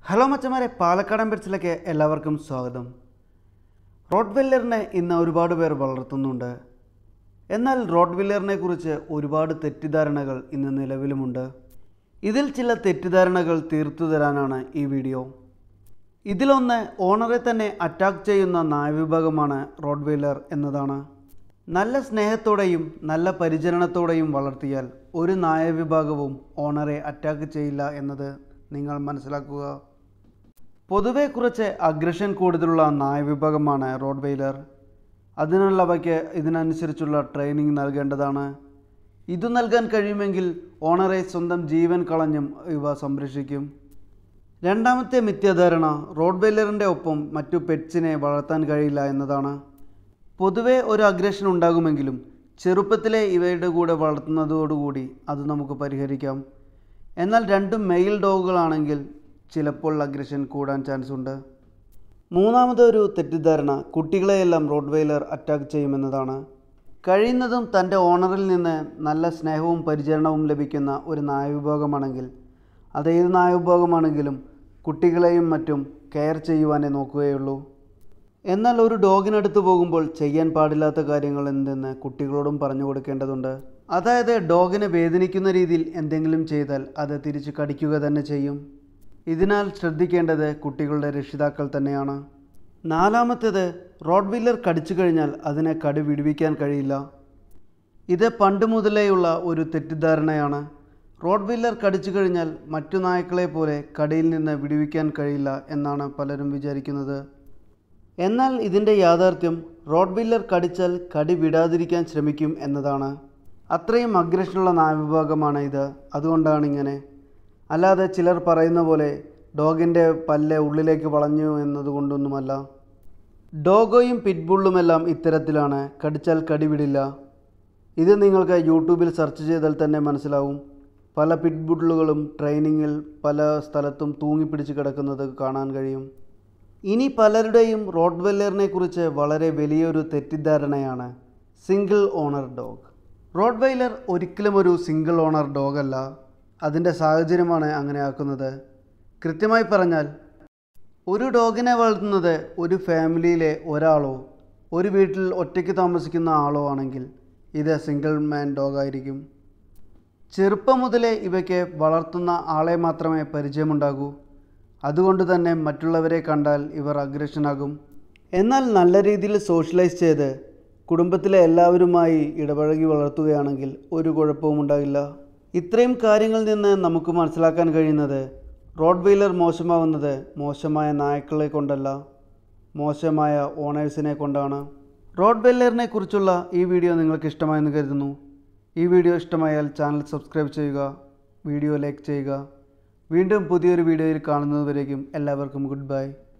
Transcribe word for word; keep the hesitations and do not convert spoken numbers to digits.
Hello മച്ചന്മാരെ, പാലക്കാടൻ പെറ്റ്സിലേക്ക് എല്ലാവർക്കും സ്വാഗതം. റോട്ട്വെല്ലറിനെ ഇന്ന് ഒരുപാട് പേർ വളർത്തുന്നുണ്ട്. എന്നാൽ റോട്ട്വെല്ലറിനെ കുറിച്ച് ഒരുപാട് തെറ്റിദ്ധാരണകൾ ഇന്ന് നിലവിലുമുണ്ട്. ഇതിൽ ചില തെറ്റിദ്ധാരണകൾ തീർത്തു തരാനാണ് ഈ വീഡിയോ. ഇതിലൊന്ന് ഓണറെ തന്നെ അറ്റാക്ക് ചെയ്യുന്ന നായവിഭാഗമാണ് റോട്ട്വെല്ലർ എന്നതാണ്. നല്ല സ്നേഹത്തോടെയും നല്ല പരിചരണത്തോടെയും വളർത്തിയാൽ ഒരു നായവിഭാഗവും ഓണറെ അറ്റാക്ക് ചെയ്യില്ല എന്നത് നിങ്ങൾ മനസ്സിലാക്കുക. പൊതുവെ കുറച്ച് അഗ്രഷൻ കൂടുതലുള്ള നായവിഭാഗമാണ് റോട്ട്വെയിലർ. അതിനുള്ളവയ്ക്ക് ഇതിനനുസരിച്ചുള്ള ട്രെയിനിങ് നൽകേണ്ടതാണ്. ഇത് നൽകാൻ കഴിയുമെങ്കിൽ ഓണറെ സ്വന്തം ജീവൻ കളഞ്ഞും ഇവ സംരക്ഷിക്കും. രണ്ടാമത്തെ മിഥ്യാധാരണ റോട്ട്വെയിലറിൻ്റെ ഒപ്പം മറ്റു പെറ്റ്സിനെ വളർത്താൻ കഴിയില്ല എന്നതാണ്. പൊതുവെ ഒരു അഗ്രഷൻ ഉണ്ടാകുമെങ്കിലും ചെറുപ്പത്തിലെ ഇവയുടെ കൂടെ വളർത്തുന്നതോടുകൂടി അത് നമുക്ക് പരിഹരിക്കാം. എന്നാൽ രണ്ടും മെയിൽ ഡോഗുകളാണെങ്കിൽ ചിലപ്പോൾ അഗ്രഷൻ കൂടാൻ ചാൻസ് ഉണ്ട്. മൂന്നാമതൊരു തെറ്റിദ്ധാരണ കുട്ടികളെയെല്ലാം റോട്ട്വെയിലർ അറ്റാക്ക് ചെയ്യുമെന്നതാണ്. കഴിയുന്നതും തൻ്റെ ഓണറിൽ നിന്ന് നല്ല സ്നേഹവും പരിചരണവും ലഭിക്കുന്ന ഒരു നായവിഭാഗമാണെങ്കിൽ അതേത് നായവിഭാഗമാണെങ്കിലും കുട്ടികളെയും മറ്റും കെയർ ചെയ്യുവാനേ നോക്കുകയുള്ളൂ. എന്നാൽ ഒരു ഡോഗിനടുത്ത് പോകുമ്പോൾ ചെയ്യാൻ പാടില്ലാത്ത കാര്യങ്ങൾ എന്തെന്ന് കുട്ടികളോടും പറഞ്ഞു കൊടുക്കേണ്ടതുണ്ട്. അതായത് ഡോഗിനെ വേദനിക്കുന്ന രീതിയിൽ എന്തെങ്കിലും ചെയ്താൽ അത് തിരിച്ച് കടിക്കുക തന്നെ ചെയ്യും. ഇതിനാൽ ശ്രദ്ധിക്കേണ്ടത് കുട്ടികളുടെ രക്ഷിതാക്കൾ തന്നെയാണ്. നാലാമത്തേത് റോട്ട്വെയിലർ കടിച്ചു കഴിഞ്ഞാൽ അതിനെ കടി വിടുവിക്കാൻ കഴിയില്ല. ഇത് പണ്ട് മുതലേയുള്ള ഒരു തെറ്റിദ്ധാരണയാണ്. റോട്ട്വെയിലർ കടിച്ചു കഴിഞ്ഞാൽ മറ്റു നായ്ക്കളെ പോലെ കടിയിൽ നിന്ന് വിടുവിക്കാൻ കഴിയില്ല എന്നാണ് പലരും വിചാരിക്കുന്നത്. എന്നാൽ ഇതിൻ്റെ യാഥാർത്ഥ്യം റോട്ട്വെയിലർ കടിച്ചാൽ കടി വിടാതിരിക്കാൻ ശ്രമിക്കും എന്നതാണ്. അത്രയും അഗ്രഷനുള്ള നായവിഭാഗമാണ് ഇത്. അതുകൊണ്ടാണ് ഇങ്ങനെ. അല്ലാതെ ചിലർ പറയുന്ന പോലെ ഡോഗിൻ്റെ പല്ല് ഉള്ളിലേക്ക് വളഞ്ഞു എന്നതുകൊണ്ടൊന്നുമല്ല. ഡോഗോയും പിറ്റ്ബുള്ളുമെല്ലാം ഇത്തരത്തിലാണ്. കടിച്ചാൽ കടിവിടില്ല. ഇത് നിങ്ങൾക്ക് യൂട്യൂബിൽ സെർച്ച് ചെയ്താൽ തന്നെ മനസ്സിലാവും. പല പിറ്റ്ബുള്ളുകളും ട്രെയിനിങ്ങിൽ പല സ്ഥലത്തും തൂങ്ങിപ്പിടിച്ച് കിടക്കുന്നത് കാണാൻ കഴിയും. ഇനി പലരുടെയും റോട്ട്വെല്ലറിനെ കുറിച്ച് വളരെ വലിയൊരു തെറ്റിദ്ധാരണയാണ് സിംഗിൾ ഓണർ ഡോഗ്. റോട്ട്വെയിലർ ഒരിക്കലും ഒരു സിംഗിൾ ഓണർ ഡോഗല്ല. അതിൻ്റെ സാഹചര്യമാണ് അങ്ങനെ ആക്കുന്നത്. കൃത്യമായി പറഞ്ഞാൽ ഒരു ഡോഗിനെ വളർത്തുന്നത് ഒരു ഫാമിലിയിലെ ഒരാളോ ഒരു വീട്ടിൽ ഒറ്റയ്ക്ക് താമസിക്കുന്ന ആളോ ആണെങ്കിൽ ഇത് സിംഗിൾ മാൻ ഡോഗായിരിക്കും. ചെറുപ്പം മുതലേ ഇവയ്ക്ക് വളർത്തുന്ന ആളെ മാത്രമേ പരിചയമുണ്ടാകൂ. അതുകൊണ്ട് തന്നെ മറ്റുള്ളവരെ കണ്ടാൽ ഇവർ അഗ്രഷനാകും. എന്നാൽ നല്ല രീതിയിൽ സോഷ്യലൈസ് ചെയ്ത് കുടുംബത്തിലെ എല്ലാവരുമായി ഇടപഴകി വളർത്തുകയാണെങ്കിൽ ഒരു കുഴപ്പവും ഉണ്ടാകില്ല. ഇത്രയും കാര്യങ്ങളിൽ നിന്ന് നമുക്ക് മനസ്സിലാക്കാൻ കഴിയുന്നത് റോട്ട്വെയിലർ മോശമാവുന്നത് മോശമായ നായ്ക്കളെ കൊണ്ടല്ല, മോശമായ ഓണേഴ്സിനെ കൊണ്ടാണ്. റോട്ട്വെയിലറിനെ കുറിച്ചുള്ള ഈ വീഡിയോ നിങ്ങൾക്ക് ഇഷ്ടമായെന്ന് കരുതുന്നു. ഈ വീഡിയോ ഇഷ്ടമായാൽ ചാനൽ സബ്സ്ക്രൈബ് ചെയ്യുക, വീഡിയോ ലൈക്ക് ചെയ്യുക. വീണ്ടും പുതിയൊരു വീഡിയോയിൽ കാണുന്നതുവരേക്കും എല്ലാവർക്കും ഗുഡ് ബൈ.